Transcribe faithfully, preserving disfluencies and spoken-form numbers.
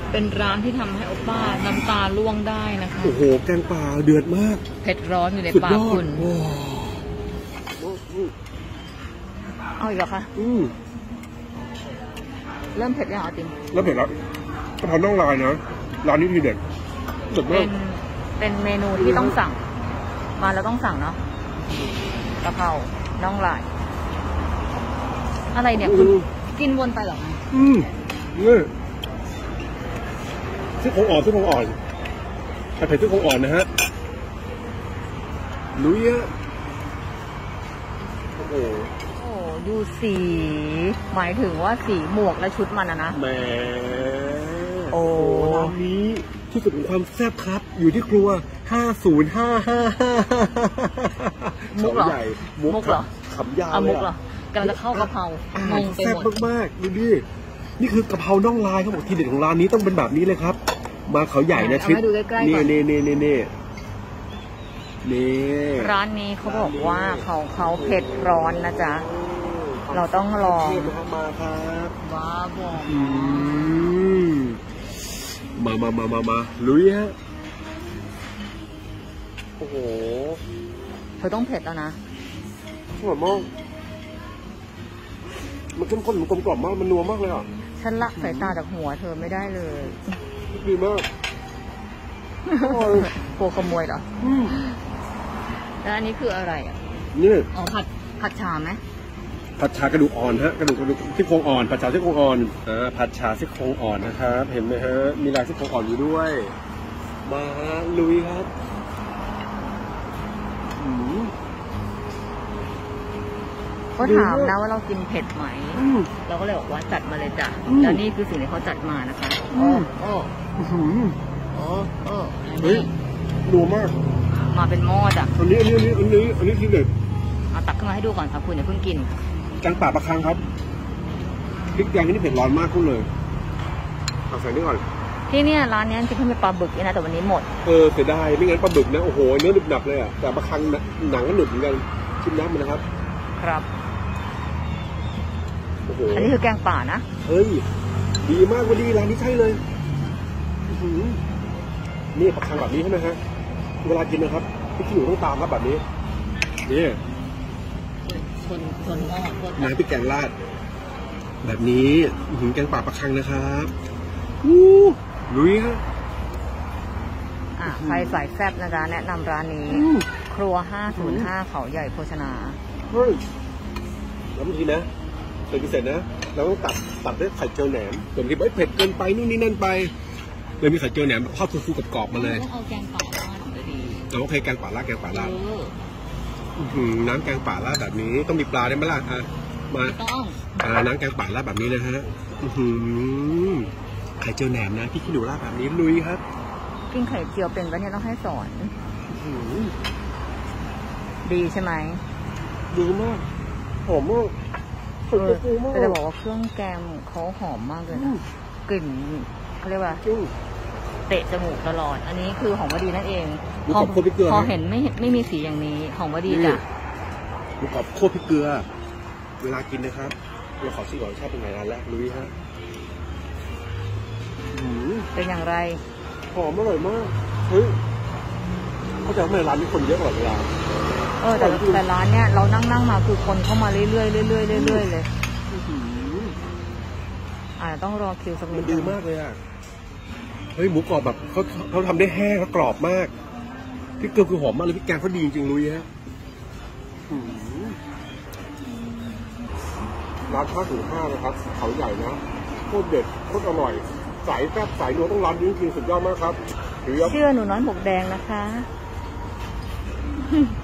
เป็นร้านที่ทำให้โอป้าน้ำตาล่วงได้นะคะโอ้โหแกงป่าเดือดมากเผ็ดร้อนอยู่ในปากคุณเอาอีกเหรอคะอืมเริ่มเผ็ดยังอ่ะติมเริ่มเผ็ดแล้วกะเพราน่องลายนะร้านนี้ทีเด็ดเด็ดมากเป็นเป็นเมนูที่ต้องสั่งมาแล้วต้องสั่งเนาะกะเพราน่องลายอะไรเนี่ยคุณกินวนไปหรออืมนี่ซี่โครงอ่อนซี่โครงอ่อนผัดเผ็ดซี่โครงอ่อนนะฮะลุยอะโอ้โหโอ้ดูสีหมายถึงว่าสีหมวกและชุดมันนะนะแหมโอ้ร้านนี้ที่สุดของความแซ่บครับอยู่ที่ครัวห้าศูนย์ห้าห้าห้ามุกเหรอมุกเหรอขำยาวเลยอ่ะกำลังจะเข้ากะเพรางงไปหมดแซ่บมากๆดูดินี่คือกะเพราน่องลายเขาบอกทีเด็ดของร้านนี้ต้องเป็นแบบนี้เลยครับมาเขาใหญ่นะชิดนี่นี่นี่นี่นี่นี่ร้านนี้เขาบอกว่าเขาเขาเผ็ดร้อนนะจ๊ะเราต้องลองมาครับว้าบอกมามามามามาลุยฮะโอ้โหเธอต้องเผ็ดแล้วนะอร่อยมากมันเข้มข้นมันกลมกล่อมมากมันนัวมากเลยอ่ะฉันละสายตาจากหัวเธอไม่ได้เลยดีมากโปรขโมยเหรอแล้วอันนี้คืออะไรอ่ะนี่อ๋อผัดผัดชาไหมผัดชากระดูกอ่อนฮะกระดูกกระดูกซี่โครงอ่อนผัดชาซี่โครงอ่อนอ่าผัดชาซี่โครงอ่อนนะครับเห็นไหมฮะมีลายซี่โครงอ่อนอยู่ด้วยมาลุยครับเขาถามนะว่าเรากินเผ็ดไหมเราก็เลยบอกว่าจัดมาเลยจ้ะแล้วนี่คือสิ่งที่เขาจัดมานะคะโอ้โอ้โอ้โอ้เฮ้ยนัวมากมาเป็นหม้อจ้ะอันนี้อันนี้อันนี้อันนี้ทีเด็ดเอาตักขึ้นมาให้ดูก่อนครับคุณอย่าเพิ่งกินแกงป่าปลาคังครับพริกแกงนี่เผ็ดร้อนมากคุณเลยเอาใส่นี่ก่อนที่เนี่ยร้านนี้จริงๆเป็นปลาบึกนะแต่วันนี้หมดเออเสียดายไม่งั้นปลาบึกนะโอ้โหเนื้อหนึบหนับเลยอ่ะแต่ปลาคังหนังก็หนึบเหมือนกันชิมน้ำมันนะครับครับอันนี้คือแกงป่านะเฮ้ยดีมากวันดีร้านนี้ใช่เลยนี่ปลาคังแบบนี้ใช่ไหมฮะเวลากินนะครับพี่ขี้หนูต้องตามครับแบบนี้นี่คนคนหม้อน้ำพริกแกงราดแบบนี้หินแกงป่าปลาคังนะครับอู้ลุยฮะอ่ะใครสายแซ่บนะจ๊ะแนะนำร้านนี้ครัวห้าศูนย์ห้าเขาใหญ่โภชนาเฮ้ยแล้วบางทีนะเสร็จพิเศษนะเราต้องตัดตัดด้วยไข่เจียวแหนมส่วนที่เผ็ดเกินไปนู่นนี่นั่นไปเลยมีไข่เจียวแหนมทอดฟูๆกับกรอบมาเลยต้องเอาแกงป่าราดถึงจะดีเราก็เคยแกงป่าราดแกงป่าราดน้ำแกงป่าราดแบบนี้ต้องมีปลาได้ไหมล่ะอ่ะมาต้องน้ำแกงป่าราดแบบนี้นะฮะไข่เจียวแหนมนะพี่ขี้หนูราดแบบนี้ลุยครับกินไข่เจียวเป็นปะเนี่ยต้องให้สอนดีใช่ไหมดีมากหอมมากแต่จะบอกว่าเครื่องแกงเขาหอมมากเลยนะกลิ่นเขาเรียกว่าเตะจมูกตลอดอันนี้คือหอมวดีนั่นเองพอพอเห็นไม่ไม่มีสีอย่างนี้หอมวดีจ้ะหมูกรอบโคตรพริกเกลือเวลากินนะครับเราขอชิมก่อนชาติเป็นไงร้านแรกลุยฮะเป็นอย่างไรหอมอร่อยมากเฮ้ยเขาจะทำไมร้านนี้คนเยอะกว่าเวลาเออแต่แต่ร้านเนี้ยเรานั่งนั่งมาคือคนเข้ามาเรื่อยๆเรื่อยๆเรื่อยๆเลยอ่าต้องรอคิวสักนิดดีมากเลยอ่ะเฮ้ยหมูกรอบแบบเขาเขาทำได้แห้งแล้วกรอบมากพริกเกลือคือหอมมากเลยพริกแกงเขาดีจริงๆลุยฮะร้านข้าวถึงห้านะครับเขาใหญ่นะโคตรเด็ดโคตรอร่อยสายแซ่บสายนัวต้องร้านนี้จริงๆสุดยอดมากครับเชื่อหนูน้อยหมวกแดงนะคะ